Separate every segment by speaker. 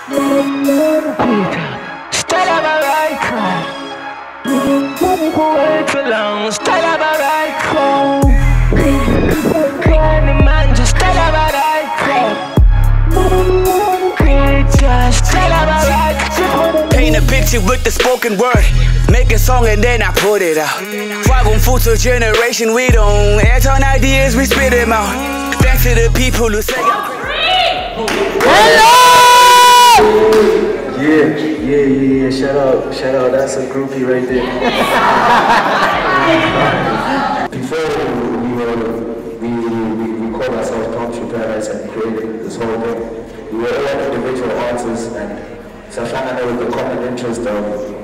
Speaker 1: Style of a right call. Way too long. Style of a right call. Candy man, just style of a right call. Just style of a right call.
Speaker 2: Paint a picture with the spoken word. Make a song and then I put it out. Dragon future generation, we don't act on ideas, we spit them out. Thanks to the people who say I'm crazy.
Speaker 3: Hello! Yeah. Shout out. That's a groupie right there. Before we called ourselves Punctual Paradise and created this whole thing. We were all individual artists, and so I found out with the common interest of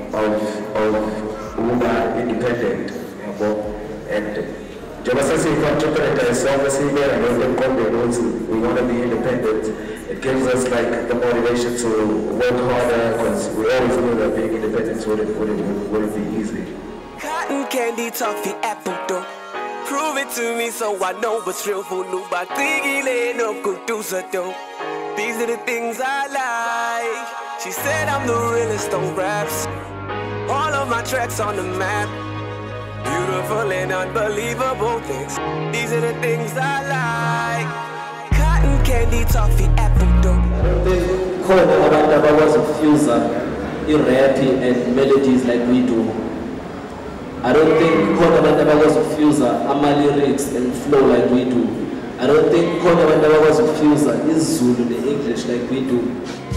Speaker 3: independent, and just as we contemplate ourselves, we want to be independent. It gives us like the motivation to work harder, because we always knew that being independent wouldn't be easy.
Speaker 2: Cotton candy, toffee, apple dough. Prove it to me so I know what's real for nobody. No good do so dope. These are the things I like. She said I'm the realest on raps. All of my tracks on the map. Beautiful and unbelievable things. These are the things I like. Cotton candy, toffee, apple dough.
Speaker 4: Khona abantu abakwazi ukufuse i-rap and melodies like we do. I don't think khona abantu abakwazi ukufuse ama-lyrics and flow like we do. I don't think khona abantu abakwazi ukufuse isiZulu ne-English like we do.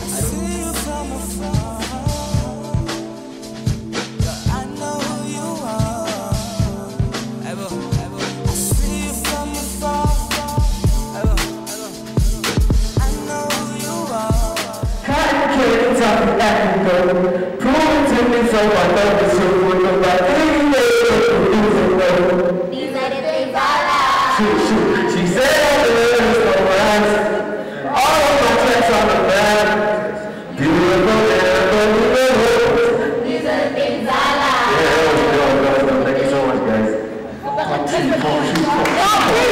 Speaker 1: Prove it to me so I know the truth.
Speaker 5: These are the things I like.
Speaker 1: She said all the lyrics on rhymes. All of my tracks on the map. Beautiful and
Speaker 5: These are the things I like.
Speaker 1: yeah, thank you so much, guys.